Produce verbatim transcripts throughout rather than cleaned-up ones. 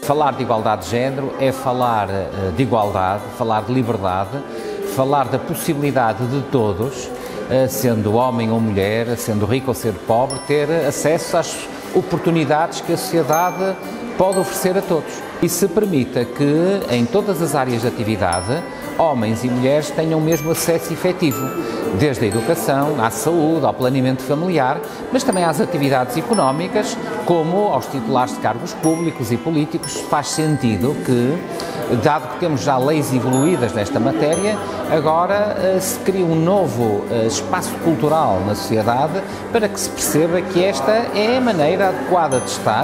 Falar de igualdade de género é falar de igualdade, falar de liberdade, falar da possibilidade de todos, sendo homem ou mulher, sendo rico ou sendo pobre, ter acesso às oportunidades que a sociedade pode oferecer a todos. E se permita que, em todas as áreas de atividade, homens e mulheres tenham o mesmo acesso efetivo, desde a educação, à saúde, ao planeamento familiar, mas também às atividades económicas, como aos titulares de cargos públicos e políticos. Faz sentido que, dado que temos já leis evoluídas nesta matéria, agora se cria um novo espaço cultural na sociedade para que se perceba que esta é a maneira adequada de estar.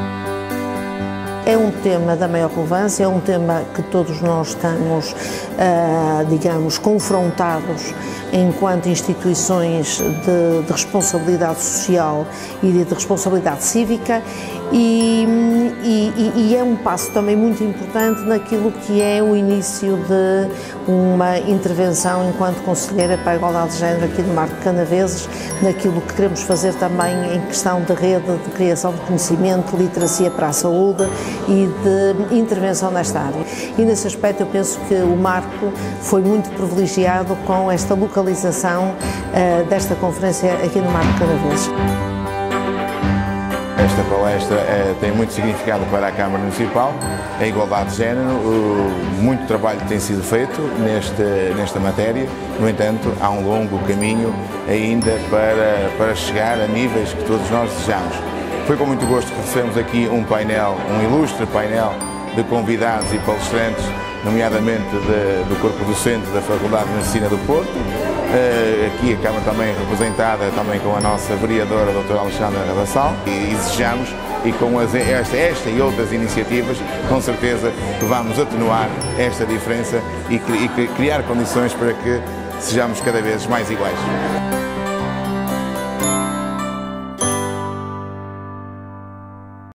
É um tema da maior relevância, é um tema que todos nós estamos, uh, digamos, confrontados enquanto instituições de, de responsabilidade social e de, de responsabilidade cívica e, e, e é um passo também muito importante naquilo que é o início de uma intervenção enquanto Conselheira para a Igualdade de Género aqui no Mar de Canaveses, naquilo que queremos fazer também em questão de rede de criação de conhecimento, literacia para a saúde e de intervenção nesta área. E nesse aspecto eu penso que o Marco foi muito privilegiado com esta localização uh, desta conferência aqui no Mar de Canaveses. Esta palestra uh, tem muito significado para a Câmara Municipal, a igualdade de género, uh, muito trabalho tem sido feito neste, nesta matéria, no entanto há um longo caminho ainda para, para chegar a níveis que todos nós desejamos. Foi com muito gosto que recebemos aqui um painel, um ilustre painel de convidados e palestrantes, nomeadamente de, do corpo docente da Faculdade de Medicina do Porto. Uh, aqui a Câmara também representada também com a nossa vereadora, a doutora Alexandra Rabassal, e desejamos, e com as, esta, esta e outras iniciativas, com certeza que vamos atenuar esta diferença e, e criar condições para que sejamos cada vez mais iguais.